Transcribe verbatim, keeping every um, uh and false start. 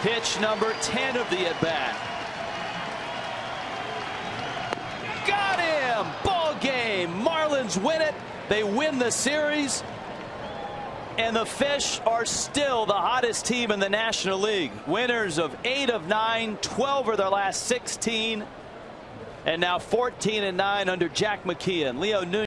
Pitch number ten of the at-bat. Got him! Ball game. Marlins win it. They win the series. And the Fish are still the hottest team in the National League. Winners of eight of nine, twelve of their last sixteen, and now fourteen and nine under Jack McKeon. Leo Nunez